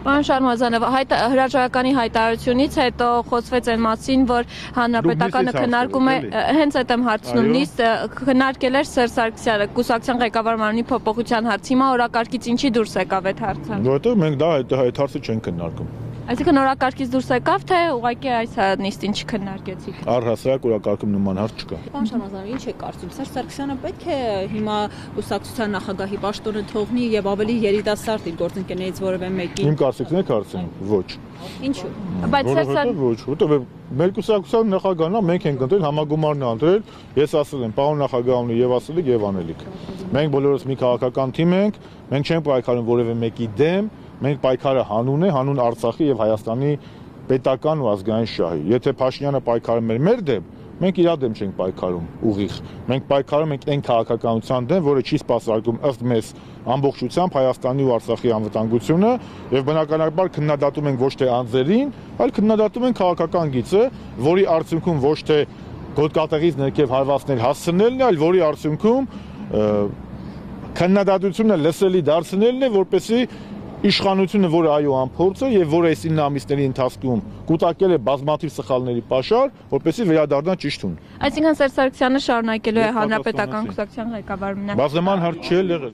Պարոն Շարմազանով, հրաժարականի հայտարարությունից հետո խոսվեց այն մասին, որ հանրապետականը քննարկում է, հենց այդ եմ հարցնում, նիստ քննարկել էր Սերժ Սարգսյանը, կուսակցության ղեկավար մարմնի փոփոխության հարց, հիմա օրակարգից ինչի դուրս եկավ այդ հարցը։ Որովհետև մենք դա այդ հարցը չենք քննարկում։ Այսինքն օրակարգից դուրս եկավ, թե ուղղակի այս նիստին չքննարկեցիք։ Առհասարակ օրակարգում նման հարց չկա։ Պարոն Շարմազանov, ինչ է կարծում, Սերժ Սարգսյանը պետք է հիմա կուսակցության նախագահի պաշտոնը թողնի եւ ավելի երիտասարդ իր գործընկերներից որևէ մեկին։ Իմ կարծիքն եք հարցնում, ոչ։ Ինչու։ Բայց Սերժ ոչ, որովհետև մեր կուսակցության նախագահն է, մենք ենք ընտրել, համագումարն է ընտրել, ես ասել եմ, պարոն նախագահ ունի եւ ասելիք եւ անելիք։ Մենք բոլորս մի քաղաքական թիմ ենք, մենք չենք պայքարում որևէ մեկի դեմ, մենք պայքարը հանուն է, հանուն Արցախի եւ Հայաստանի պետական ու ազգային շահի։ Եթե Փաշինյանը պայքարում էր մեր դեմ, մենք իր դեմ չենք պայքարում ուղիղ։ Մենք պայքարում ենք այն քաղաքականության դեմ, որը չի սպասարկում ըստ մեզ ամբողջությամբ Հայաստանի ու Արցախի անվտանգությունը եւ բնականաբար քննադատում ենք ոչ թե անձերին, այլ քննադատում ենք քաղաքական գիծը, որի արդյունքում ոչ թե գոտկատեղից ներքև հարվածներ հասցնելն է, այլ որի արդյունքում քննադատությունը լսելի դարձնելն է, որպեսզի իշխանությունը, որը այո անփորձ է եւ որը այս 9 ամիսների ընթացքում կուտակել է բազմաթիվ սխալների պաշար, որպեսզի վերադառնա ճիշտուն։ Այսինքն Սերժ Սարգսյանը շարունակելու է հանրապետական կուսակցության ղեկավարությունը։ Բազմման հարց չի եղել։